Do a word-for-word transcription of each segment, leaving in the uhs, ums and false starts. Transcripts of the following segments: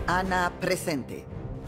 Ana presente.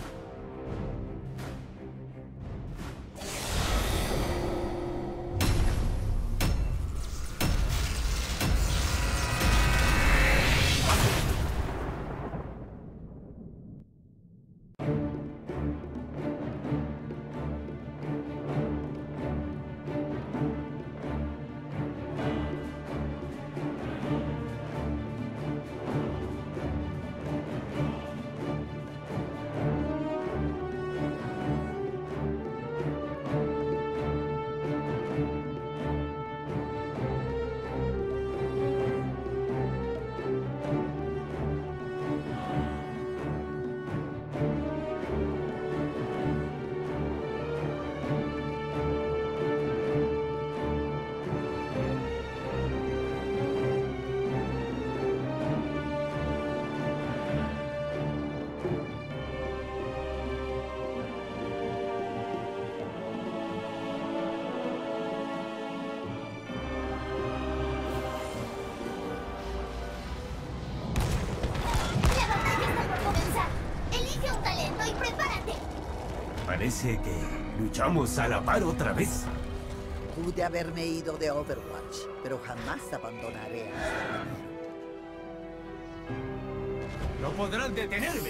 Parece que luchamos a la par otra vez. Pude haberme ido de Overwatch, pero jamás abandonaré a mis compañeros. ¡No podrán detenerme!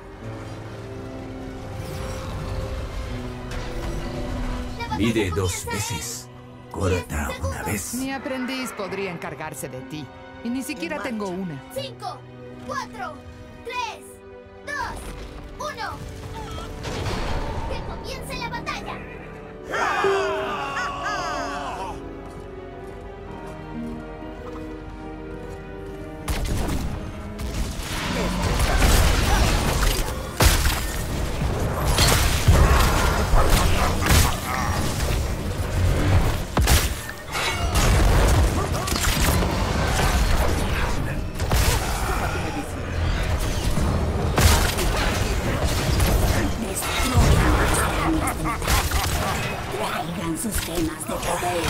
Mide dos veces. Corta una vez. Mi aprendiz podría encargarse de ti. Y ni siquiera tengo una. Cinco, cuatro, tres, dos, uno. ¡Que comience la batalla! Traigan sus gemas de poder.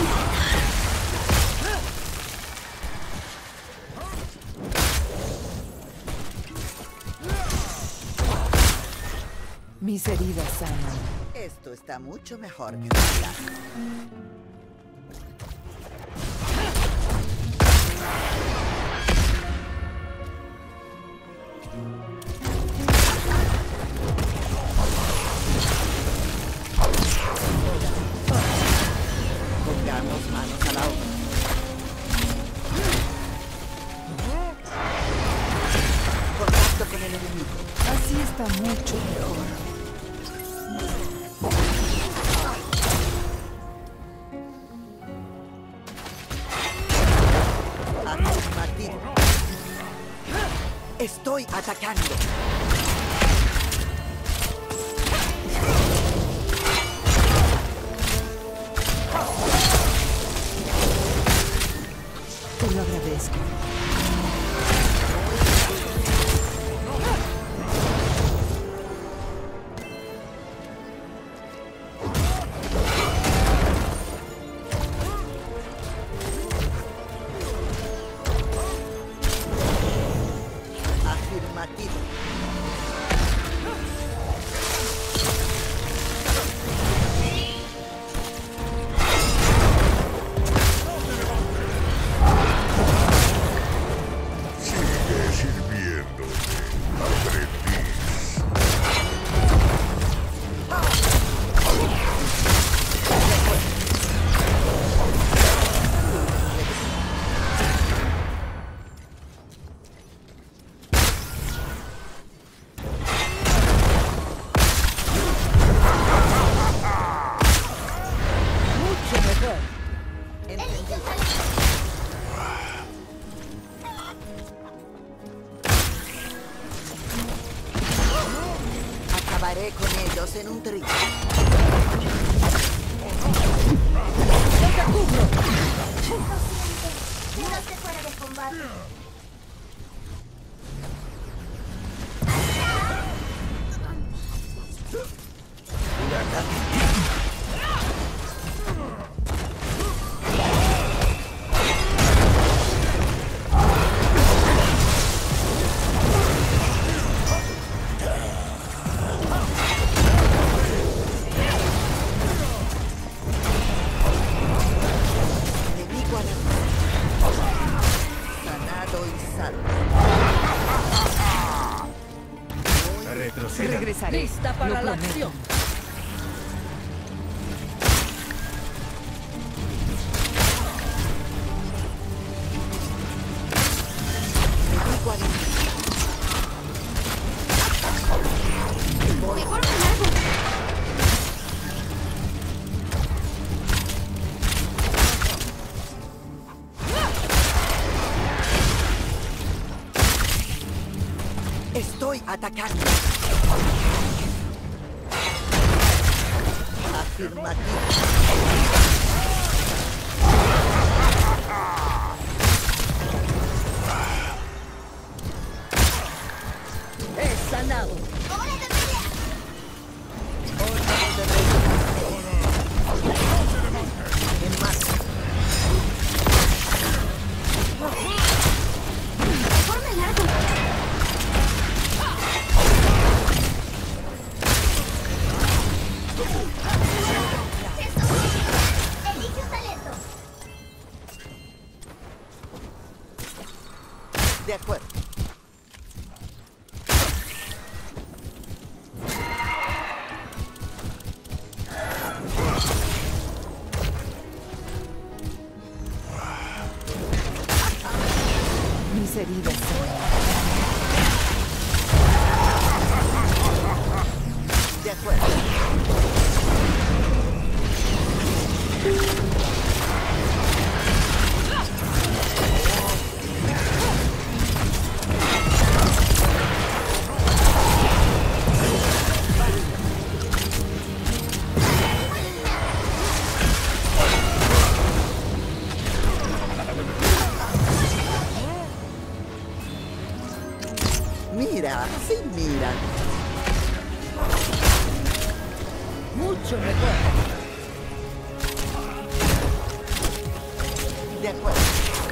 Mis heridas sanan. Esto está mucho mejor que un plan. Pongamos manos a la obra. Contacto con el enemigo. Así está mucho mejor. Afirmativo. Estoy atacando. Te lo agradezco. Afirmativo. Sigue sirviéndome, aprendiz. Mucho mejor. Entendido. Acabaré con ellos en un trillo. No se fuera de combate. retrocedan. Regresaré. Lista para lo la prometo. acción. Mejor me largo. Estoy atacando. Afirmativo. Es sanado. ¡Hora de pelea! Órdenes de rey. En marcha. Mejor me largo. Elige un talento. De acuerdo. Mis heridas. De acuerdo. Mira, sí, mira. Mucho mejor. De acuerdo.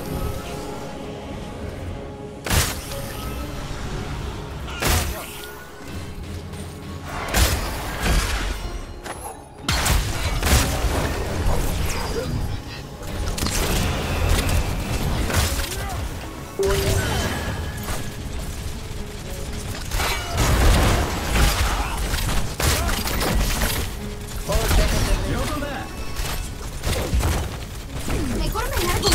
Mejor me largo.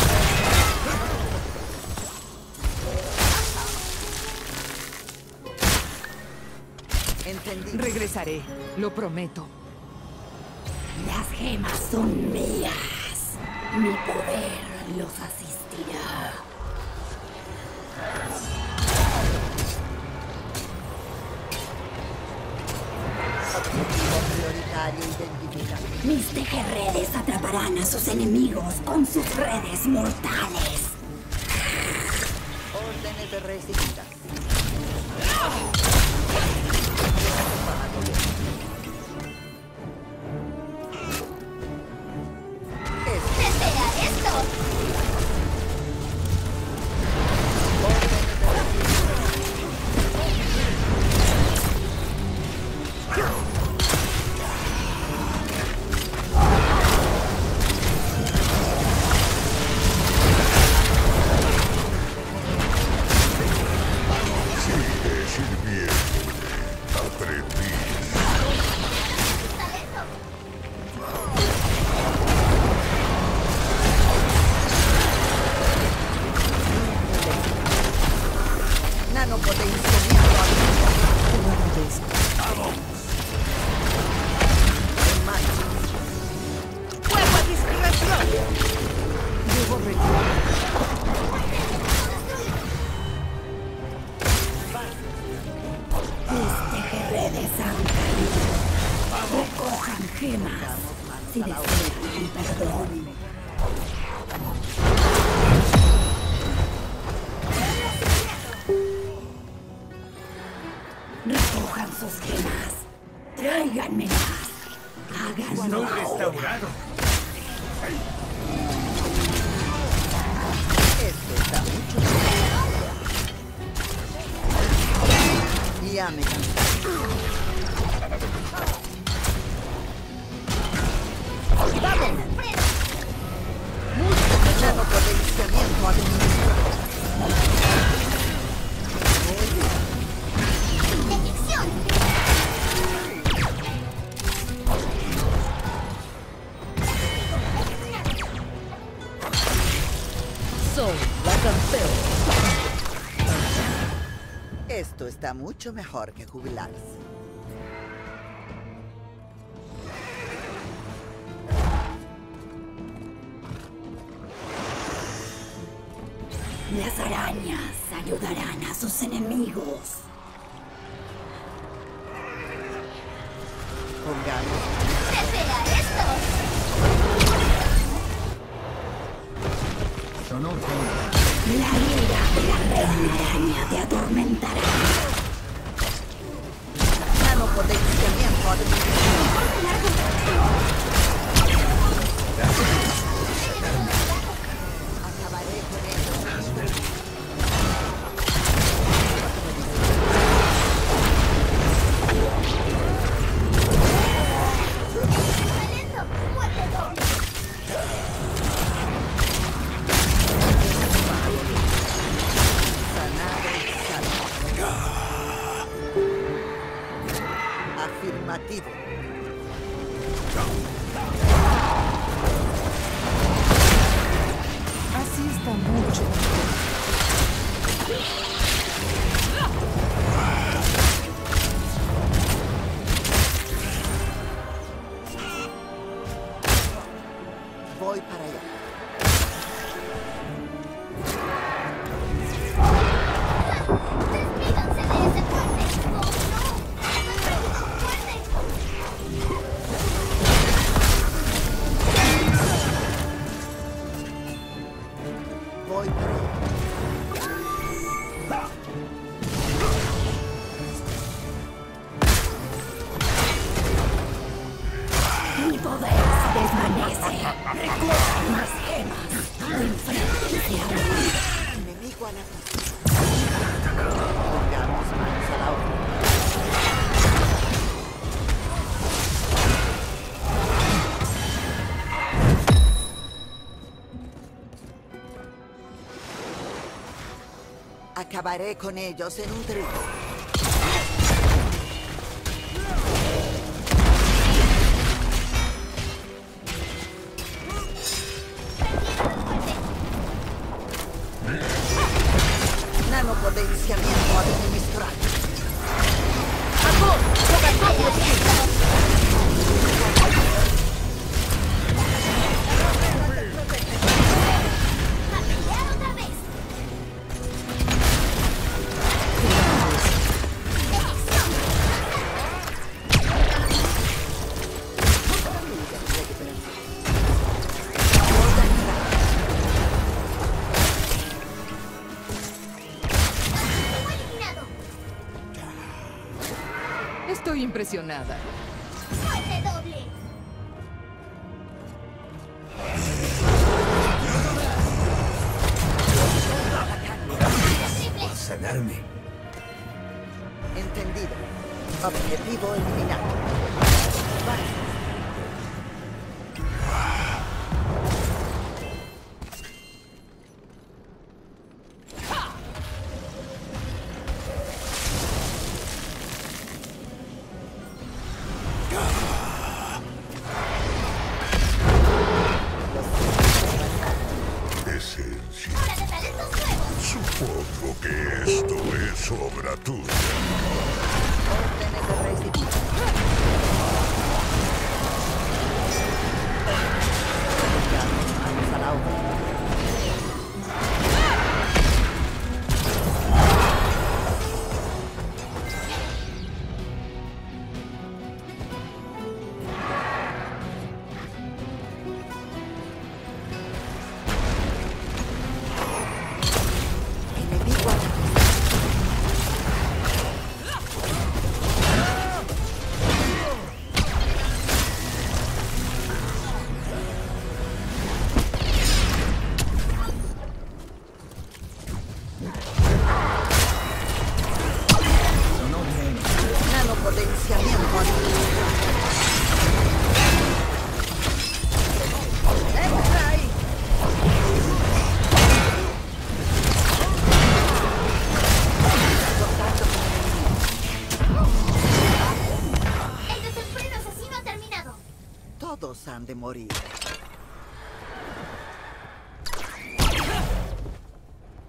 Entendí. Regresaré. Lo prometo. Las gemas son mías. Mi poder los asistirá. Objetivo prioritario identificado. Mis tejerredes atraparán a sus enemigos con sus redes mortales. Órdenes de recibidas. ¡Espera esto! Sigue sirviéndome, aprendiz. Nanopotenciamiento Cuidado de esto. en marcha. ¡Fuego a discreción! Debo retirar. Mis tejerredes han caído. Recojan gemas si desean mi perdón. Recojan sus gemas. Tráiganmelas. Háganlo Estoy ahora. restaurado. Esto está mucho mejor. Ya me cansé. ¡Vamos! Nanopotenciamiento administrado. Muy bien. ¡Detección! campeón. Esto está mucho mejor que jubilarse. Las arañas ayudarán a sus enemigos. Pongamos ¡Desea esto! La ira de la reina araña te atormentará. nanopotenciamiento administrado. Acabaré con ellos. Sanado y salvo. Afirmativo. Así está mucho. Voy para allá. ¡Despídanse de ese puente! ¡Oh, no! Voy para allá. Mi poder se desvanece. Recuerda más gemas. Enfréntense a mí. Enemigo a la pista. Pongamos manos a la obra. Acabaré con ellos en un trillo. Nanopotenciamiento administrado. ¡A pelear otra vez! Estoy impresionada. ¡Muerte doble! Por sanarme. Entendido. Objetivo eliminado. Esencia. ¡Hora de talentos nuevos! Supongo que esto es obra tuya. Órdenes de recibir. Pongamos manos a la obra. Enemigo a la pista. Nanopotenciamiento administrado. ¡Extra ahí! Contacto con enemigo. ¡El desenfreno asesino ha terminado! Todos han de morir.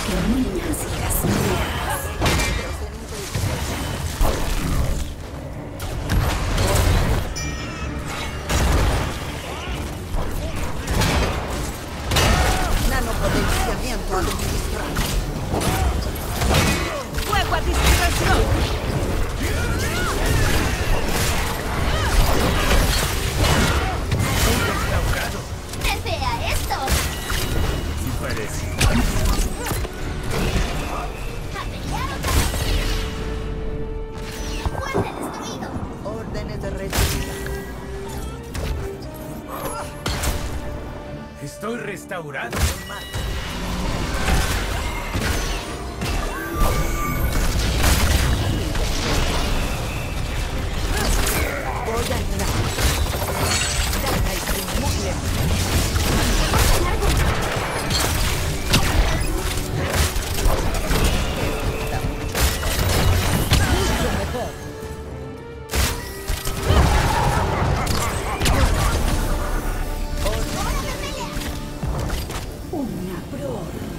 genuinas hijas mías. Nanopotenciamiento administrado. ¡Fuego a distracción! ¡Desea esto! Sí parece. ¡Averiado! ¡Fuerte destruido! Órdenes de retirada. Estoy restaurado. Voy a entrar. Muy lento. Mucho mejor. Una prórroga.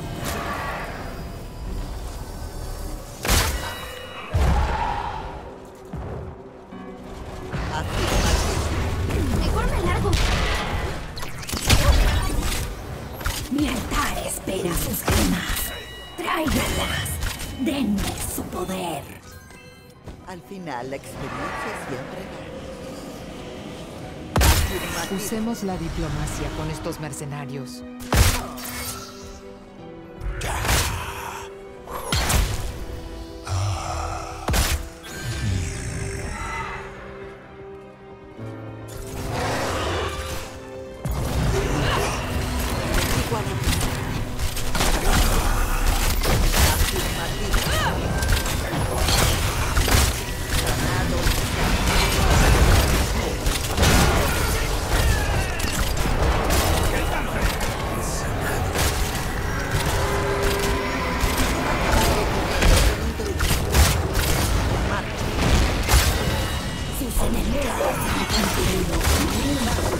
Mejor me largo. Mi altar espera sus gemas. Tráiganlas. Denme su poder. Al final, la experiencia siempre gana. Usemos la diplomacia con estos mercenarios. Sus enemigos han cumplido conmigo.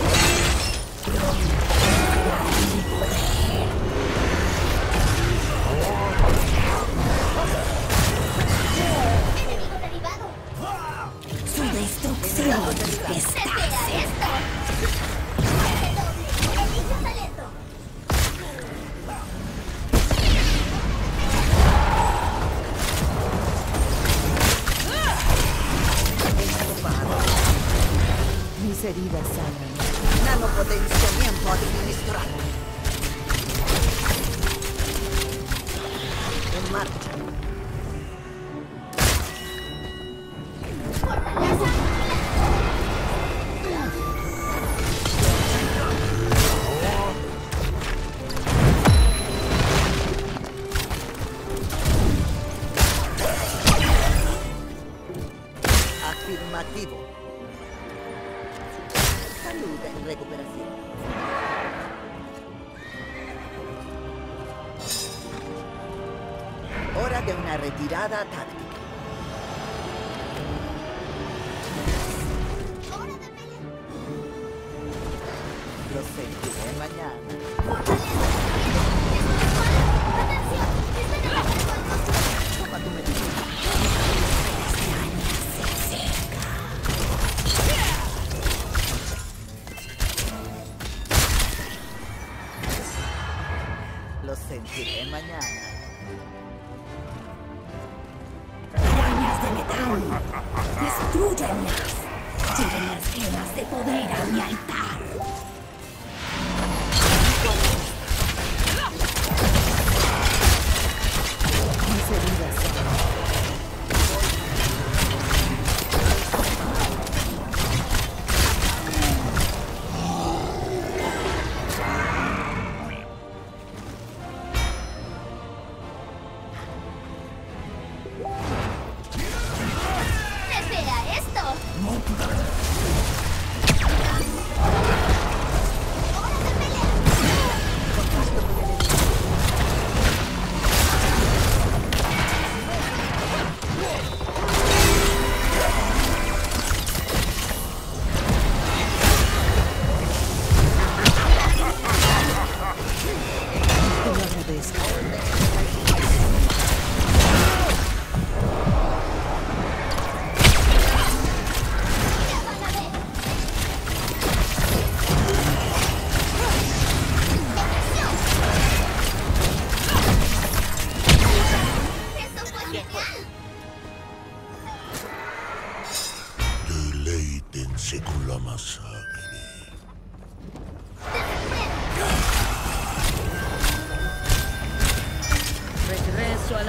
Enemigo derribado. Su destrucción está cerca. Inicio talento. Mis heridas sangran. Nanopotenciamiento administrado. En marcha. Afirmativo. Salud en recuperación. Hora de una retirada táctica. Lo sentiré mañana. Toma tu medicina. Lo sentiré mañana. Arañas de metal. Destruyanlas. Lleven las gemas de poder a mi altar. Mis heridas sangran. ¿Desea esto?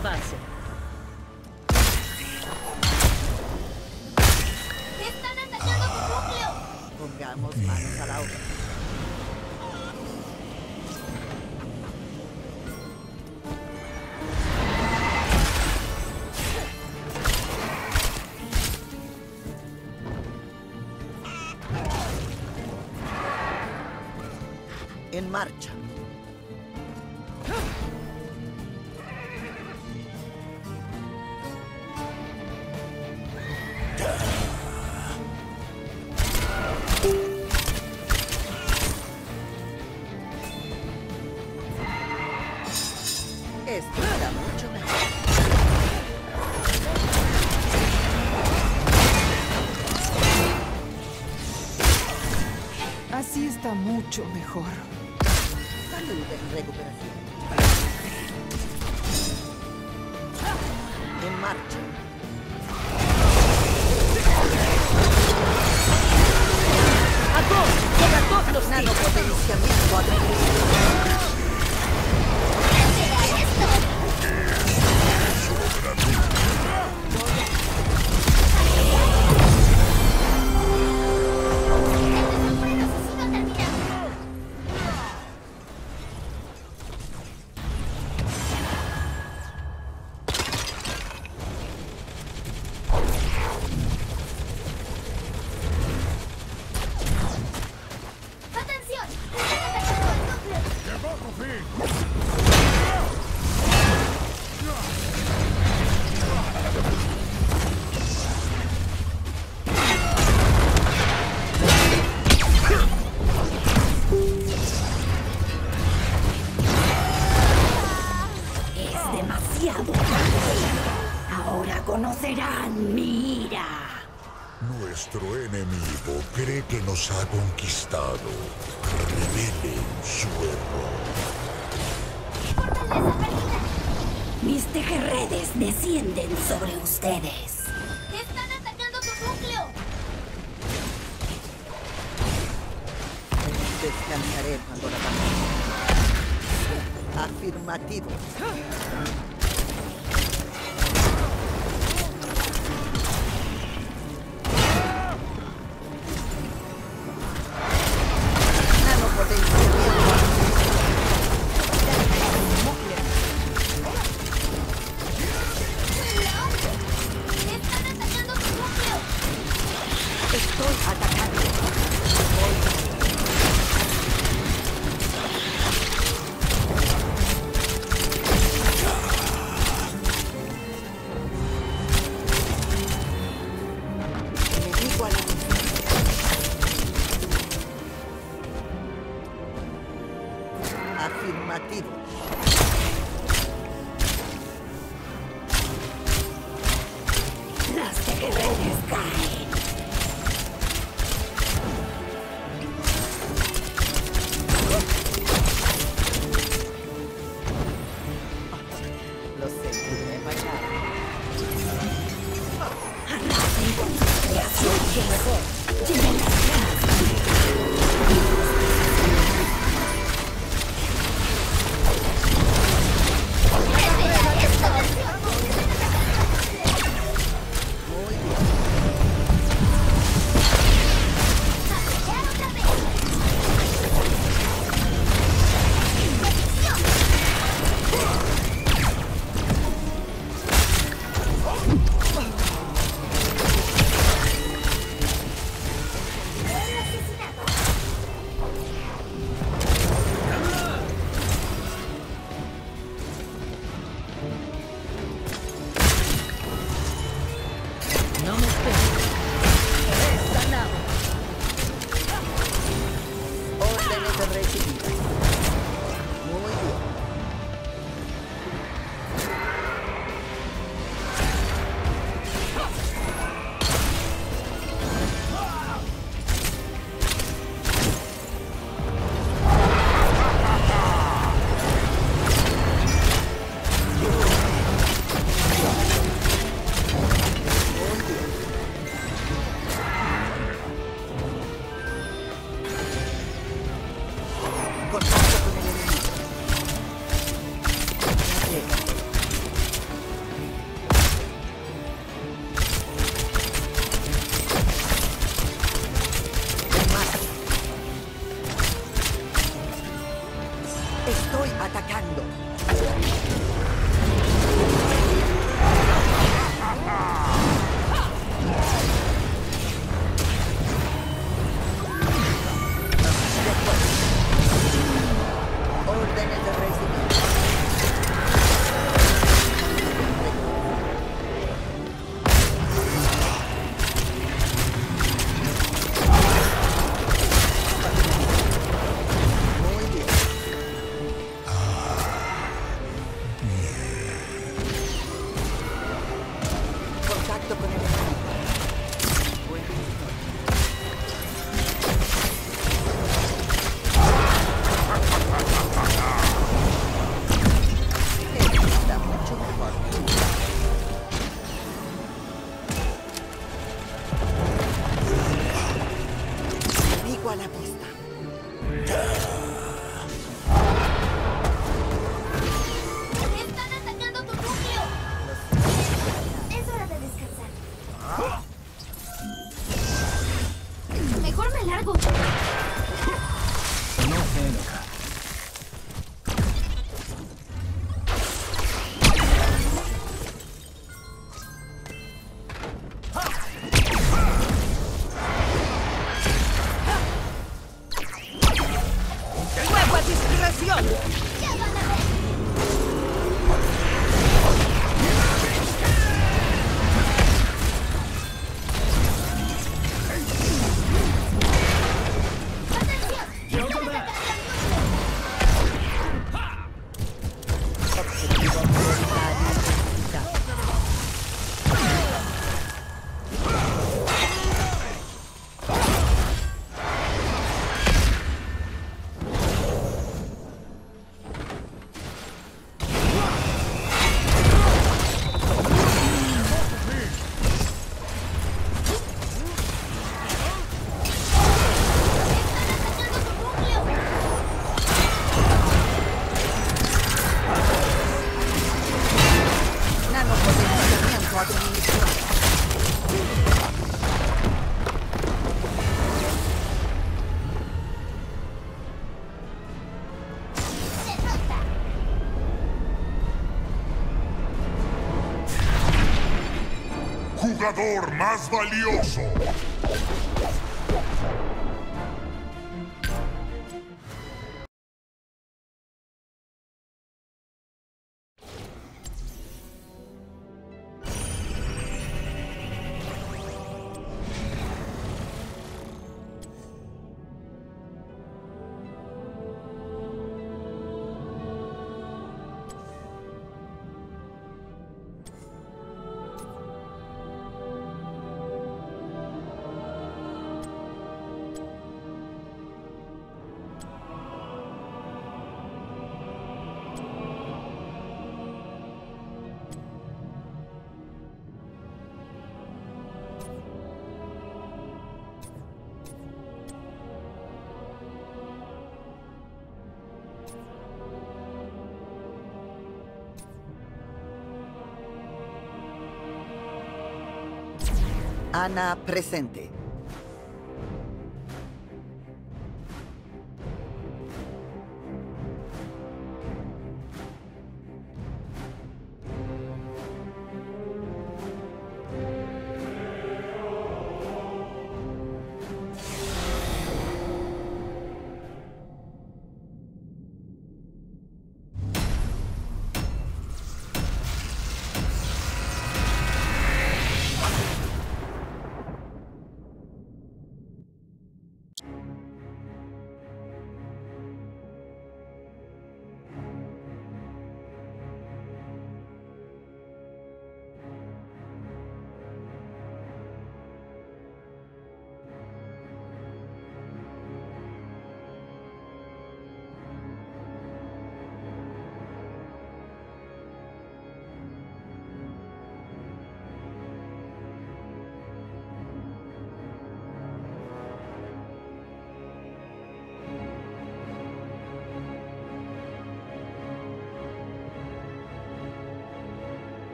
base. ¡Están atacando tu núcleo! Pongamos manos a la obra. En marcha. Esto era mucho mejor. Así está mucho mejor. Salud en recuperación. En marcha. ¡A dos! ¡Sobre todos los Nanopotenciamiento adquirido. ¡Atención! ¡Están atacando el núcleo! Es demasiado tarde. Ahora conocerán mi ira. Nuestro enemigo cree que nos ha conquistado. Revelen su error. ¡Fortaleza perdida! Mis tejerredes descienden sobre ustedes. ¡Están atacando tu núcleo! Descansaré cuando la pase. Afirmativo. Nanopotenciamiento. ¡Están atacando tu núcleo! Estoy atacando. Enemigo al afirmativo. Las tejerredes caen. Lo sentiré bailar. Arrasen con sus creaciones. Lleven las gemas. Estoy atacando. Órdenes de recibir. Contacto con el enemigo. Buen visitor. Él está mucho mejor. Enemigo a la vista. ¡Están atacando tu núcleo! Es hora de descansar. Mejor me largo. ¡Nueva discreción! ¡Ya van a ver! Objetivo prioritario. Nanopotenciamiento administrado. Jugador más valioso. Ana presente.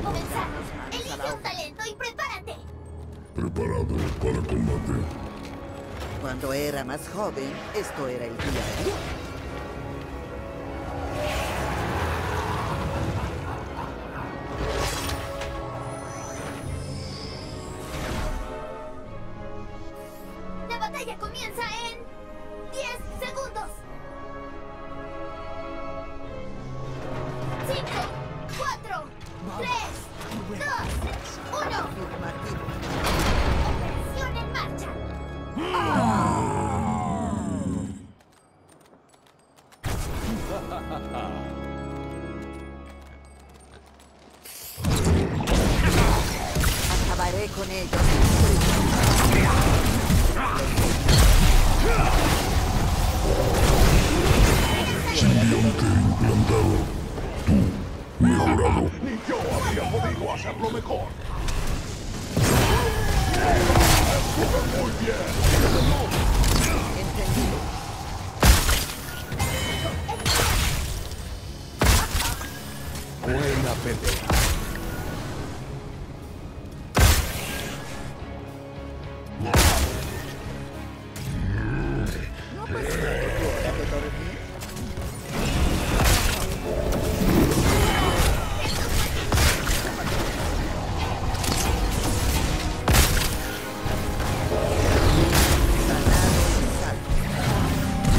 comenzar. Elige un talento y prepárate. Preparado para combate. Cuando era más joven, esto era el día a día. La batalla comienza en diez segundos. cinco, cuatro, tres, dos, uno. Afirmativo. Operación en marcha. Acabaré con ellos. Simbionte implantado. Tú, mejorado. Ni yo habría podido hacerlo mejor. Muy bien. Entendido. Buena pelea. ¿No pasó tu hora de dormir? Sanado y salvo.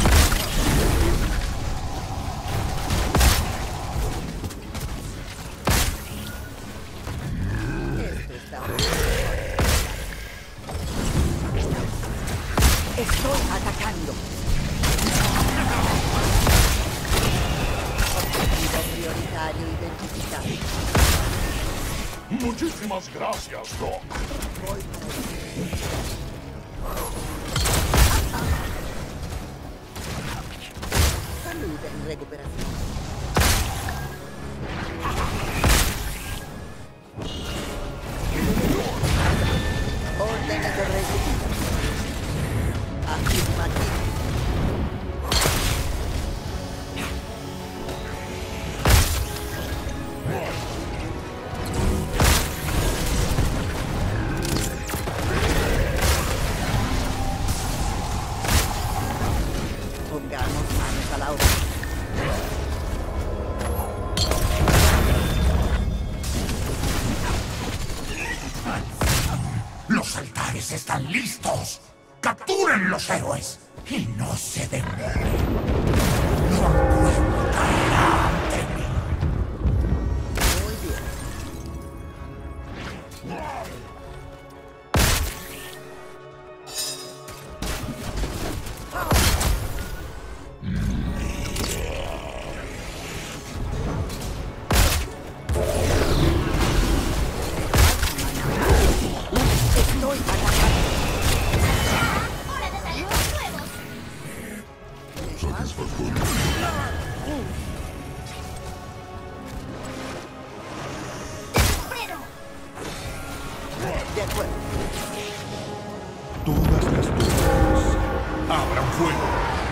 Esto está muy bien. Estoy atacando. Objetivo prioritario identificado. Muchísimas gracias, Doc. Salud en recuperación. Órdenes de recibido. Afirmativo. Pongamos manos a la obra. Los altares están listos. ¡Capturen los héroes! Y no se demoren. Lord caerá ante mí. Muy bien. Estoy atacando. Hora de talentos nuevos. Satisfactorio. Sombrero. De acuerdo. Todas las torres. Abran fuego.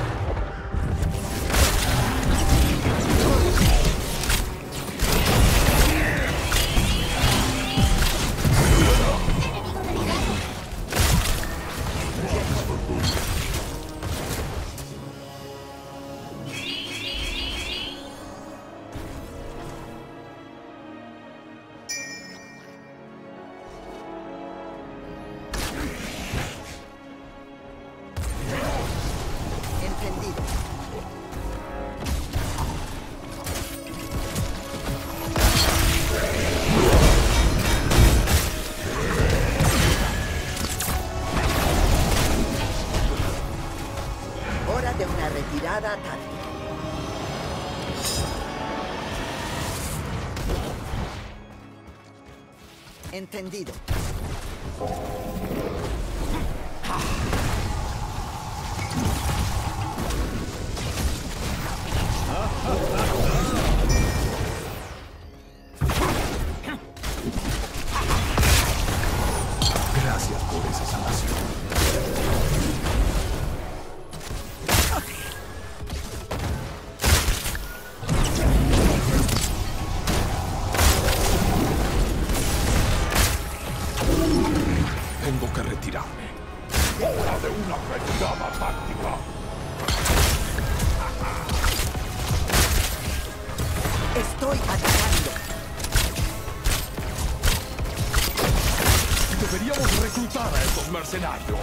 Enemigo derribado. Entendido. Hora de una retirada táctica. Entendido. Gracias por esa sanación. Estoy atacando. Deberíamos reclutar a estos mercenarios.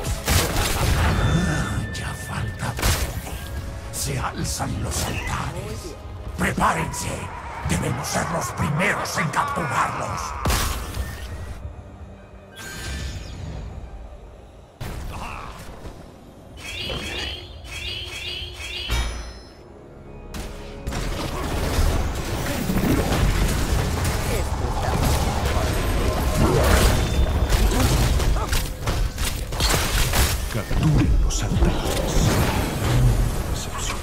Ya falta poco. Se alzan los altares. ¡Prepárense! Debemos ser los primeros en capturarlos. Capturen los altares. Recepción.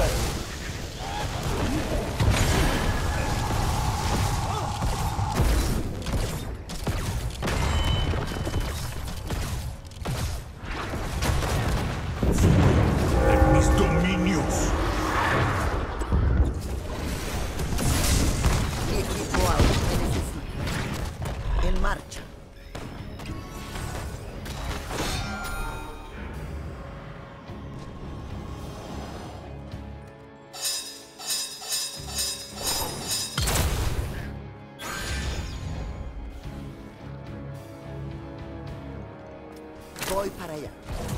En mis dominios. Mi equipo aún me necesita. En marcha. Voy para allá.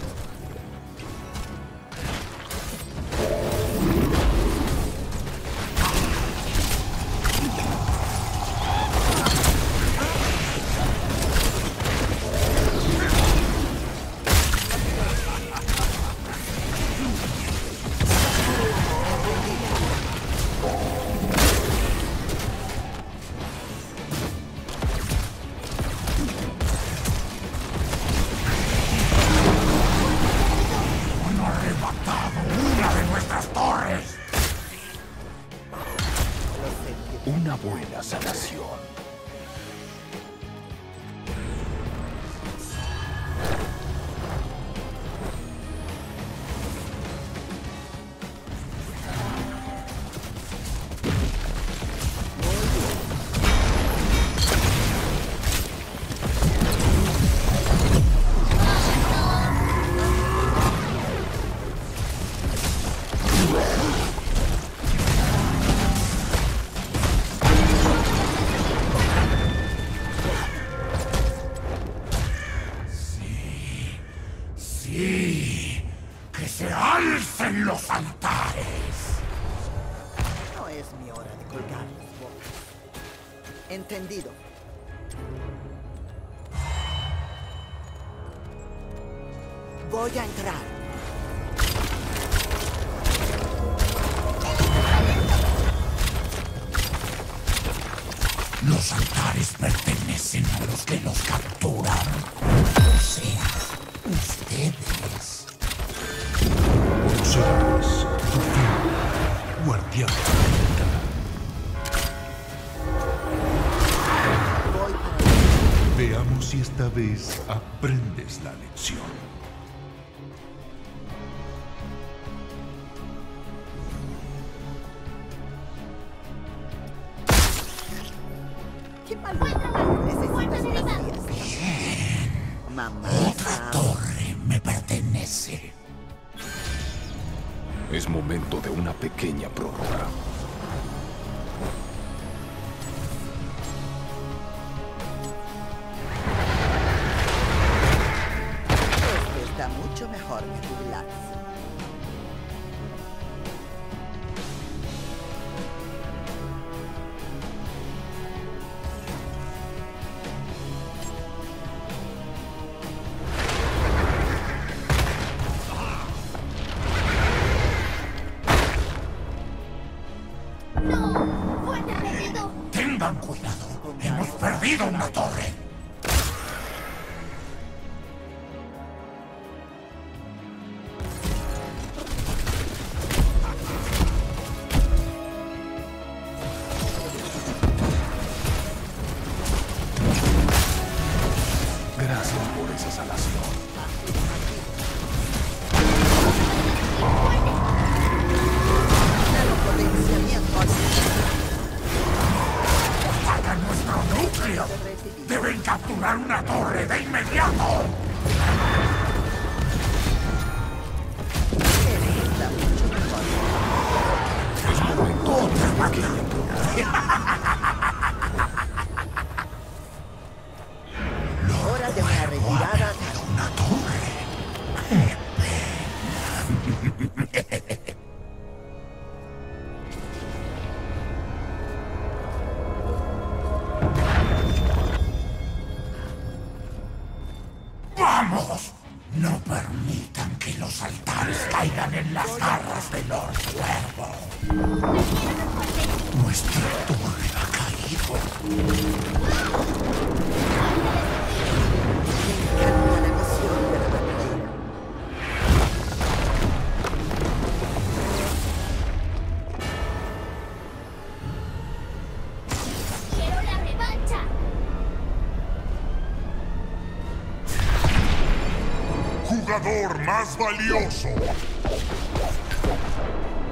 Una buena sanación. ¡Sí! ¡Que se alcen los altares! No es mi hora de colgar las botas. Entendido. Voy a entrar. Los altares pertenecen a los que los capturan. O sea, ustedes. Conocedores, Dufin, guardián de la vida. Voy para allá. Veamos si esta vez aprendes la lección. ¿Qué mal necesitas unas fiestas? Mamá. Otra torre me pertenece. Es momento de una pequeña prórroga. Esto está mucho mejor que jubilarse. Tengan cuidado. Hemos perdido una torre. Gracias por esa sanación. ¡Atacan nuestro núcleo! ¡Deben capturar una torre de inmediato! Está mucho mejor. Es momento de una pequeña prórroga. Lord Cuervo. Nuestro torre ha caído. Me encanta la emoción de la batalla. ¡Quiero la revancha! Jugador más valioso.